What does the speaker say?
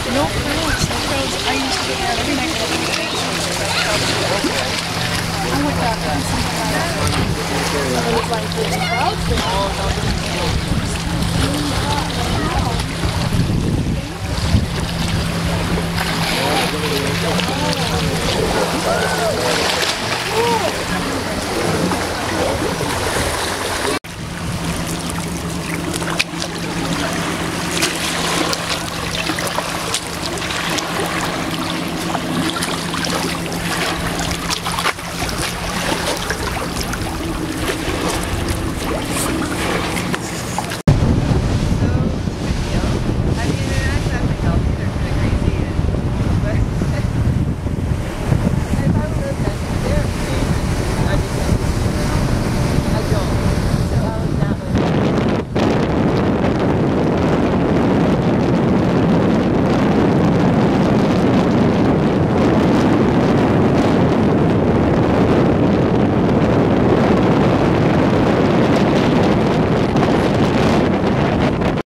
No crabs. No crabs. I used to get that every night for the days. I looked up and something like that. It was like, there's crabs there.